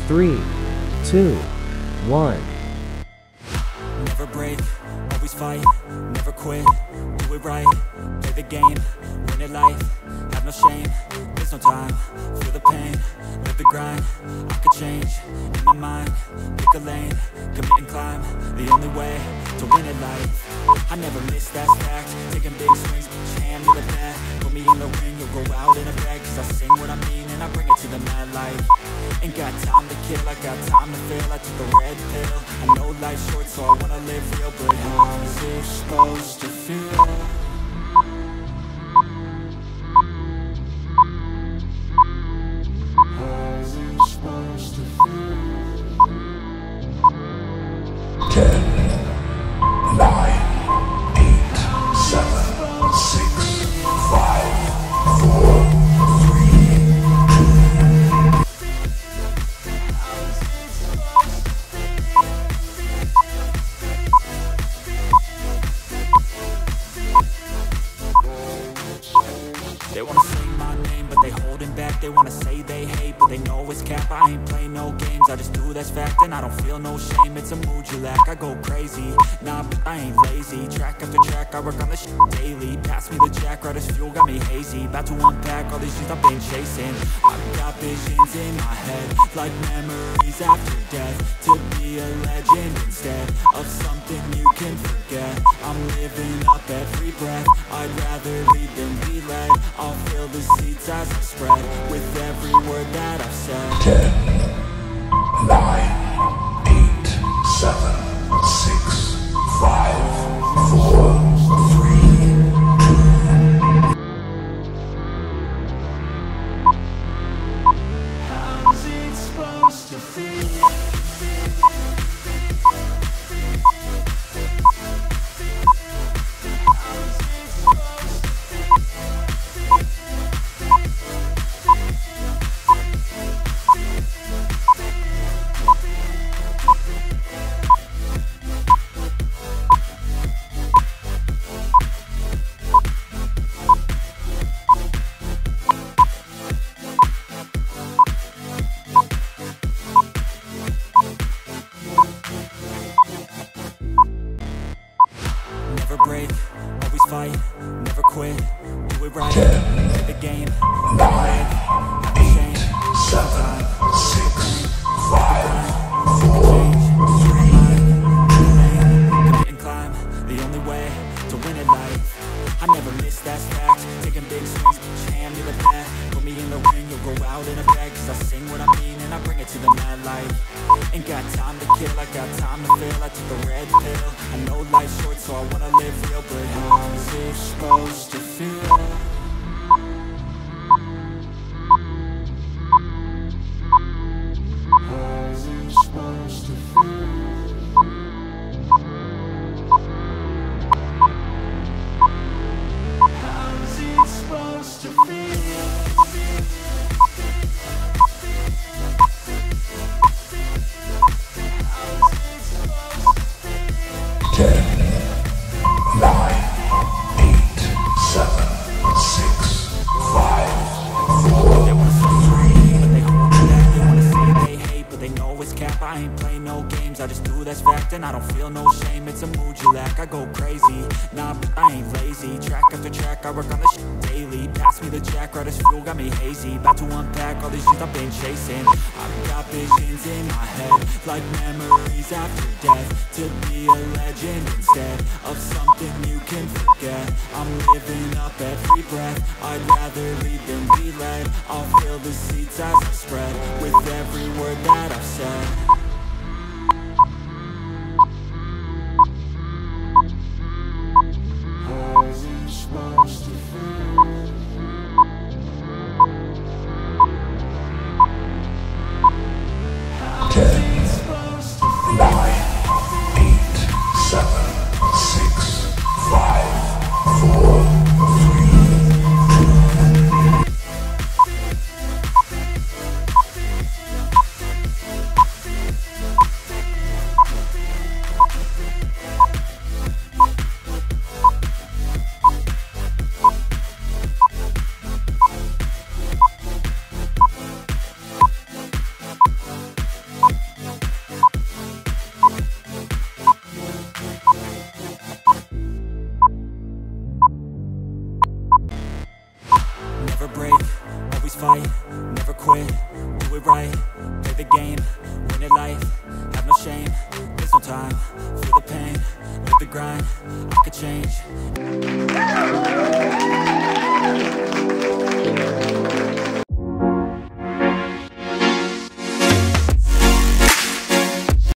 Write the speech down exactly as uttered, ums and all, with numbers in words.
three, two, one. Never break, always fight, never quit, do it right, play the game, win it life, have no shame, there's no time, feel the pain, live the grind, I could change, in my mind, pick a lane, commit and climb, the only way to win it life, I never miss, that's fact, taking big swings, put your hand to the bat, put me in the ring, you'll go out in a bag, cause I sing what I mean and I bring it to the mad light. Ain't got time to kill, I got time to feel. I took the red pill, I know life's short so I wanna live real. But how's it supposed to feel? How's it supposed to feel? Ten, nine, eight, seven, six, five, four, three, two. They wanna say my name, but they holding back. They wanna say they hate, but they know it's cap. I ain't play no games, I just do, that's fact. And I don't feel no shame, it's a mood you lack. I go crazy, nah, but I ain't lazy. Track after track, I work on this shit daily. Pass me the jack, right as fuel, got me hazy. About to unpack all these things I've been chasing. I've got visions in my head, like memories after death. To be a legend instead of something you can forget. I'm living up every breath, I'd rather lead than be led. I'll fill the seats as I spread with every word that I've said. Ten, nine, eight, seven, six, five, four, three, two. How's it supposed to feel? Never break, always fight, never quit, do it right, play the game, nine, eight, seven, six, five, four, three, two, commit and climb, the only way to win it life. I never miss, that's fact, taking big swings, put your hand to the bat, put me in the ring, you'll go out in a bag, cause I sing what I mean and I bring it to the mad light. Ain't got time to kill, I got time to feel. I took the red pill, I know life's short so I wanna live real. But how's it supposed to feel? How's it supposed to feel? How's it supposed to feel? Ten, nine, eight, seven, six, five, four, three, two. But they know it's cap. I ain't play no games, I just do, that's fact. And I don't feel no shame, it's a mood you lack. I go crazy, nah, but I ain't lazy. Track after track, I work on this shit daily. Pass me the jack, right as fuel, got me hazy. About to unpack all these things I've been chasing. I've got visions in my head, like memories after death. To be a legend instead of something you can forget. I'm living up every breath, I'd rather lead than be led. I'll fill the seats as I spread with every word that I've said. How's it supposed to feel? Ten, nine, eight, seven, six, five, four, three, two. fight, never quit, do it right, play the game, win it life, have no shame, there's no time, feel the pain, live the grind, I could change.